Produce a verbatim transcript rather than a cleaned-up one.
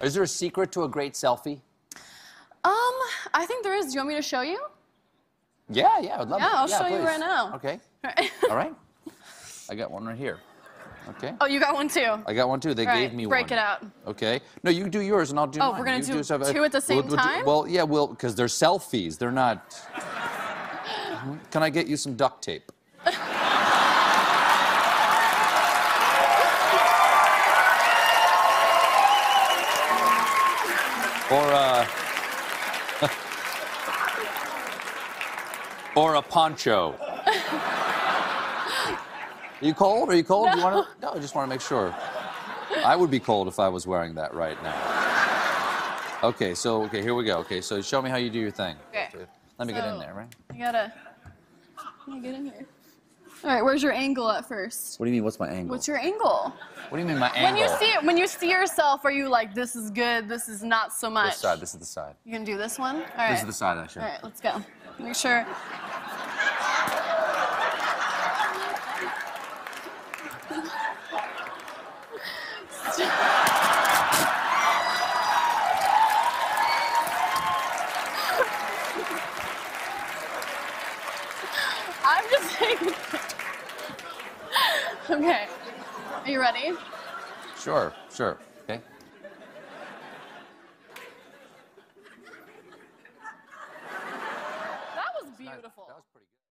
Is there a secret to a great selfie? Um, I think there is. Do you want me to show you? Yeah, yeah, I'd love Yeah, it. I'll yeah, show please. you right now. Okay. All right. I got one right here. Okay. Oh, you got one too? I got one too. They All gave right, me break one. it out. Okay. No, you do yours and I'll do Oh, mine. we're gonna You do stuff. two at the same We'll- we'll do- time? Well, yeah, well, because they're selfies. They're not. Can I get you some duct tape? Or uh, or a poncho. Are you cold? Are you cold? No. Do you want to? No, I just want to make sure. I would be cold if I was wearing that right now. Okay, so okay, here we go. Okay, so show me how you do your thing. Okay. Let me so, get in there, right? You gotta. Let me get in here. All right, where's your angle at first? What do you mean? What's my angle? What's your angle? What do you mean my angle? When you see it, when you see yourself, are you like, this is good, this is not so much? This side. This is the side. You gonna do this one? All right. This is the side, actually. All right, let's go. Make sure. I'm just saying. Okay. Are you ready? Sure, sure. Okay. That was beautiful. That was